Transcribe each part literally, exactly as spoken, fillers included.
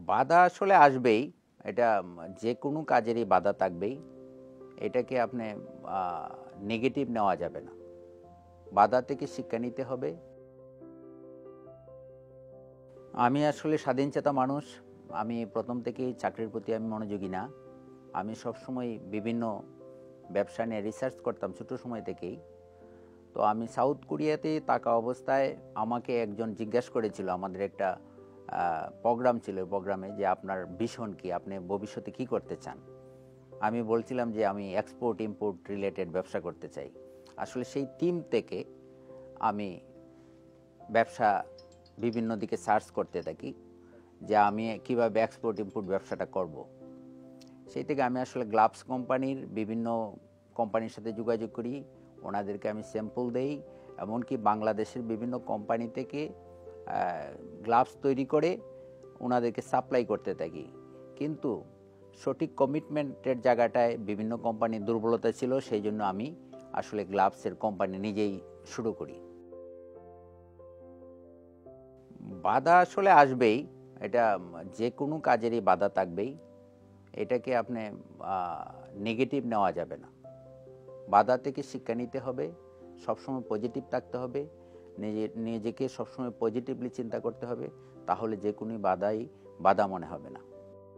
বাধা আসলে আসবেই, এটা যে কোনো কাজেরই বাধা থাকবেই। এটাকে আপনি নেগেটিভ নেওয়া যাবে না। বাধা থেকে শিক্ষা নিতে হবে। আমি আসলে স্বাধীনচেতা মানুষ। আমি প্রথম থেকেই চাকরির প্রতি আমি মনোযোগী না। আমি সবসময় বিভিন্ন ব্যবসা নিয়ে রিসার্চ করতাম ছোট সময় থেকেই। তো আমি সাউথ কোরিয়াতে থাকা অবস্থায় আমাকে একজন জিজ্ঞাসা করেছিল, আমাদের একটা প্রোগ্রাম ছিল, প্রোগ্রামে যে আপনার ভিশন কি, আপনি ভবিষ্যতে কি করতে চান। আমি বলছিলাম যে আমি এক্সপোর্ট ইম্পোর্ট রিলেটেড ব্যবসা করতে চাই। আসলে সেই টিম থেকে আমি ব্যবসা বিভিন্ন দিকে সার্চ করতে থাকি যে আমি কিভাবে এক্সপোর্ট ইম্পোর্ট ব্যবসাটা করব। সেই থেকে আমি আসলে গ্লাভস কোম্পানির বিভিন্ন কোম্পানির সাথে যোগাযোগ করি, ওনাদেরকে আমি স্যাম্পল দেই, এমনকি বাংলাদেশের বিভিন্ন কোম্পানি থেকে গ্লাভস তৈরি করে ওনাদেরকে সাপ্লাই করতে থাকি। কিন্তু সঠিক কমিটমেন্টের জায়গাটায় বিভিন্ন কোম্পানির দুর্বলতা ছিল, সেই জন্য আমি আসলে গ্লাভসের কোম্পানি নিজেই শুরু করি। বাধা আসলে আসবেই, এটা যে কোনো কাজেরই বাধা থাকবেই। এটাকে আপনি নেগেটিভ নেওয়া যাবে না। বাধা থেকে শিক্ষা নিতে হবে, সবসময় পজিটিভ থাকতে হবে, নিজে নিজেকে সবসময় পজিটিভলি চিন্তা করতে হবে, তাহলে যে কোনো বাধাই বাধা মনে হবে না।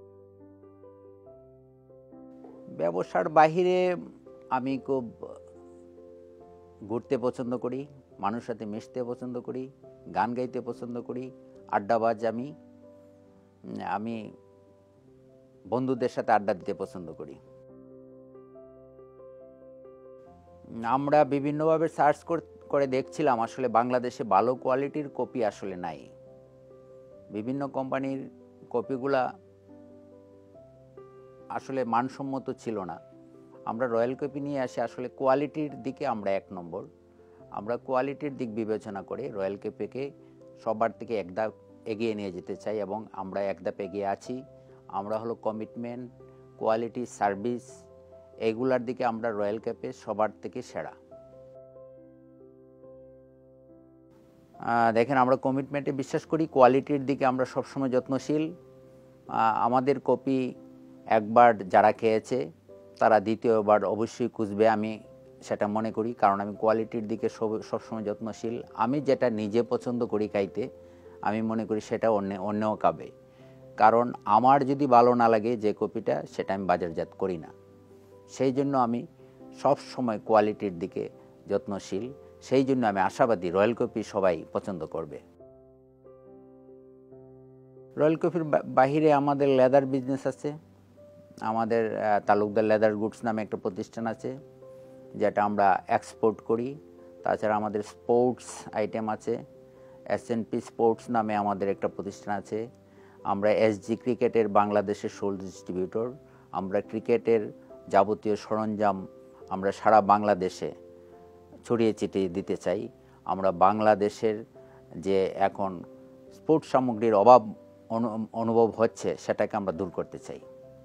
ব্যবসার বাহিরে আমি খুব ঘুরতে পছন্দ করি, মানুষের সাথে মিশতে পছন্দ করি, গান গাইতে পছন্দ করি, আড্ডাবাজ। আমি আমি বন্ধুদের সাথে আড্ডা দিতে পছন্দ করি। আমরা বিভিন্নভাবে সার্চ করে দেখছিলাম, আসলে বাংলাদেশে ভালো কোয়ালিটির কপি আসলে নাই। বিভিন্ন কোম্পানির কপিগুলা আসলে মানসম্মত ছিল না। আমরা রয়্যাল কপি নিয়ে আসি, আসলে কোয়ালিটির দিকে আমরা এক নম্বর। আমরা কোয়ালিটির দিক বিবেচনা করে রয়্যাল কপিকে সবার থেকে এক ধাপ এগিয়ে নিয়ে যেতে চাই, এবং আমরা এক ধাপ এগিয়ে আছি। আমরা হলো কমিটমেন্ট, কোয়ালিটি, সার্ভিস, এগুলার দিকে আমরা রয়্যাল ক্যাপে সবার থেকে সেরা। দেখেন, আমরা কমিটমেন্টে বিশ্বাস করি, কোয়ালিটির দিকে আমরা সবসময় যত্নশীল। আমাদের কপি একবার যারা খেয়েছে তারা দ্বিতীয়বার অবশ্যই খুঁজবে, আমি সেটা মনে করি, কারণ আমি কোয়ালিটির দিকে সব সবসময় যত্নশীল। আমি যেটা নিজে পছন্দ করি খাইতে, আমি মনে করি সেটা অন্য অন্যও খাবে, কারণ আমার যদি ভালো না লাগে যে কপিটা, সেটা আমি বাজারজাত করি না। সেই জন্য আমি সব সময় কোয়ালিটির দিকে যত্নশীল। সেই জন্য আমি আশাবাদী রয়্যাল কপি সবাই পছন্দ করবে। রয়্যাল কপির বাহিরে আমাদের লেদার বিজনেস আছে। আমাদের তালুকদার লেদার গুডস নামে একটা প্রতিষ্ঠান আছে, যেটা আমরা এক্সপোর্ট করি। তাছাড়া আমাদের স্পোর্টস আইটেম আছে, এস এন পি স্পোর্টস নামে আমাদের একটা প্রতিষ্ঠান আছে। আমরা এসজি ক্রিকেটের বাংলাদেশের সোল ডিস্ট্রিবিউটর। আমরা ক্রিকেটের যাবতীয় সরঞ্জাম আমরা সারা বাংলাদেশে ছড়িয়ে ছিটিয়ে দিতে চাই। আমরা বাংলাদেশের যে এখন স্পোর্টস সামগ্রীর অভাব অনুভব হচ্ছে, সেটাকে আমরা দূর করতে চাই।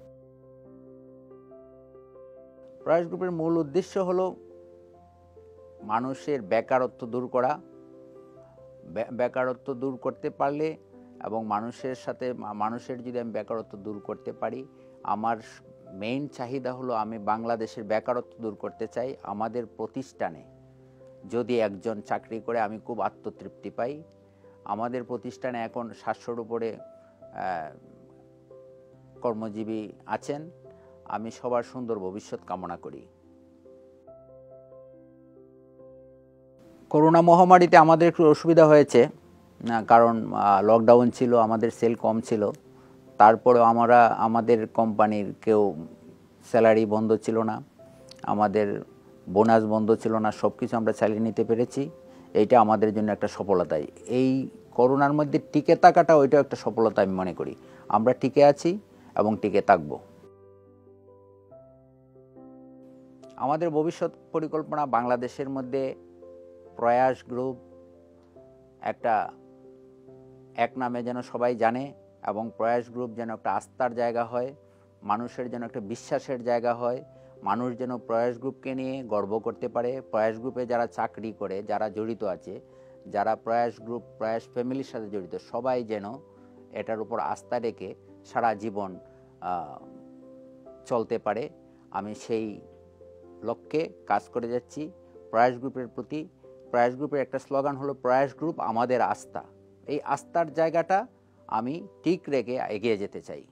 প্রয়াস গ্রুপের মূল উদ্দেশ্য হলো মানুষের বেকারত্ব দূর করা। বেকারত্ব দূর করতে পারলে এবং মানুষের সাথে মানুষের যদি আমি বেকারত্ব দূর করতে পারি, আমার মেইন চাহিদা হলো আমি বাংলাদেশের বেকারত্ব দূর করতে চাই। আমাদের প্রতিষ্ঠানে যদি একজন চাকরি করে, আমি খুব আত্মতৃপ্তি পাই। আমাদের প্রতিষ্ঠানে এখন সাতশোর উপরে কর্মজীবী আছেন। আমি সবার সুন্দর ভবিষ্যৎ কামনা করি। করোনা মহামারীতে আমাদের একটু অসুবিধা হয়েছে, কারণ লকডাউন ছিল, আমাদের সেল কম ছিল। তারপরেও আমরা আমাদের কোম্পানির কেউ স্যালারি বন্ধ ছিল না, আমাদের বোনাস বন্ধ ছিল না, সব কিছু আমরা চালিয়ে নিতে পেরেছি। এইটা আমাদের জন্য একটা সফলতাই। এই করোনার মধ্যে টিকে থাকাটা ওইটাও একটা সফলতা আমি মনে করি। আমরা টিকে আছি এবং টিকে থাকব। আমাদের ভবিষ্যৎ পরিকল্পনা, বাংলাদেশের মধ্যে প্রয়াস গ্রুপ একটা এক নামে যেন সবাই জানে, এবং প্রয়াস গ্রুপ যেন একটা আস্থার জায়গা হয়, মানুষের যেন একটা বিশ্বাসের জায়গা হয়। মানুষ যেন প্রয়াস গ্রুপকে নিয়ে গর্ব করতে পারে। প্রয়াস গ্রুপে যারা চাকরি করে, যারা জড়িত আছে, যারা প্রয়াস গ্রুপ প্রয়াস ফ্যামিলির সাথে জড়িত, সবাই যেন এটার উপর আস্থা রেখে সারা জীবন চলতে পারে। আমি সেই লক্ষ্যে কাজ করে যাচ্ছি। প্রয়াস গ্রুপের প্রতি প্রয়াস গ্রুপের একটা স্লোগান হলো প্রয়াস গ্রুপ আমাদের আস্থা। এই আস্থার জায়গাটা আমি ঠিক রেখে এগিয়ে যেতে চাই।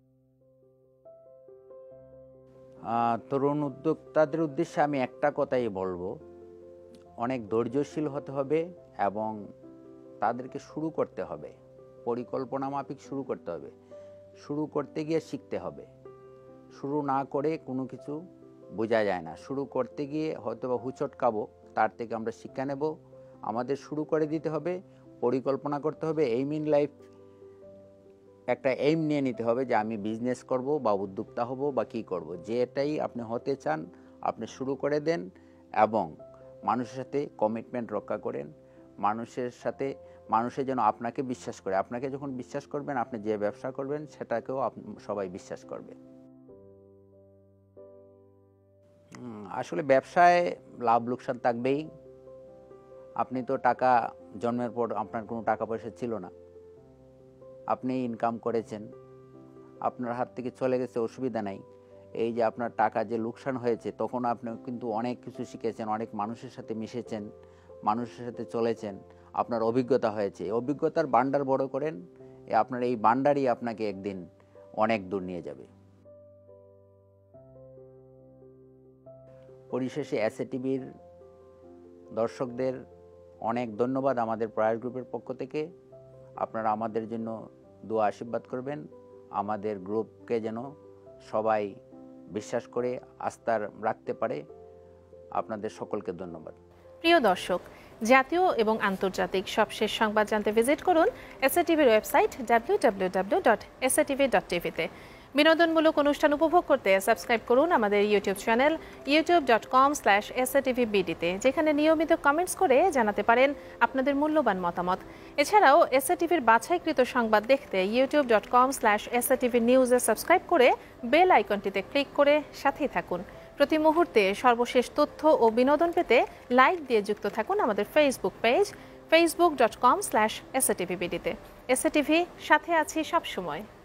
তরুণ উদ্যোক্তাদের উদ্দেশ্যে আমি একটা কথাই বলবো, অনেক ধৈর্যশীল হতে হবে এবং তাদেরকে শুরু করতে হবে, পরিকল্পনা মাফিক শুরু করতে হবে। শুরু করতে গিয়ে শিখতে হবে। শুরু না করে কোনো কিছু বোঝা যায় না। শুরু করতে গিয়ে হয়তো বা হুচট খাবো, তার থেকে আমরা শিক্ষা নেব। আমাদের শুরু করে দিতে হবে, পরিকল্পনা করতে হবে, এইম ইন লাইফ একটা এইম নিয়ে নিতে হবে যে আমি বিজনেস করব বা উদ্যোক্তা হব বা কী করব। যেটাই আপনি হতে চান আপনি শুরু করে দেন এবং মানুষের সাথে কমিটমেন্ট রক্ষা করেন। মানুষের সাথে মানুষের যেন আপনাকে বিশ্বাস করে। আপনাকে যখন বিশ্বাস করবেন, আপনি যে ব্যবসা করবেন সেটাকেও সবাই বিশ্বাস করবে। আসলে ব্যবসায় লাভ লোকসান থাকবেই। আপনি তো টাকা জন্মের পর আপনার কোনো টাকা পয়সা ছিল না, আপনি ইনকাম করেছেন, আপনার হাত থেকে চলে গেছে, অসুবিধা নাই। এই যে আপনার টাকা যে লোকসান হয়েছে, তখন আপনি কিন্তু অনেক কিছু শিখেছেন, অনেক মানুষের সাথে মিশেছেন, মানুষের সাথে চলেছেন, আপনার অভিজ্ঞতা হয়েছে। এই অভিজ্ঞতার ভান্ডার বড় করেন, আপনার এই ভান্ডারই আপনাকে একদিন অনেক দূর নিয়ে যাবে। পরিশেষে এসএটিভির দর্শকদের অনেক ধন্যবাদ আমাদের প্রয়াস গ্রুপের পক্ষ থেকে। আপনারা আমাদের জন্য দোয়া আশীর্বাদ করবেন, আমাদের গ্রুপকে যেন সবাই বিশ্বাস করে আস্থা রাখতে পারে। আপনাদের সকলকে ধন্যবাদ। প্রিয় দর্শক, জাতীয় এবং আন্তর্জাতিক সবশেষ সংবাদ জানতে ভিজিট করুন এসএটিভির website W W W dot S A T V dot TV তে। বিনোদনমূলক অনুষ্ঠান উপভোগ করতে সাবস্ক্রাইব করুন আমাদের YouTube channel YouTube dot com slash S A T V B D তে, যেখানে নিয়মিত কমেন্টস করে জানাতে পারেন আপনাদের মূল্যবান মতামত। এছাড়াও এসএটিভির বাছাইকৃত সংবাদ দেখতে YouTube dot com slash S A T V নিউজে সাবস্ক্রাইব করে বেল আইকনটিতে ক্লিক করে সাথেই থাকুন। প্রতি মুহূর্তে সর্বশেষ তথ্য ও বিনোদন পেতে লাইক দিয়ে যুক্ত থাকুন আমাদের Facebook page Facebook dot com slash S A T V B D তে। এস এ টি ভি, সাথে আছি সবসময়।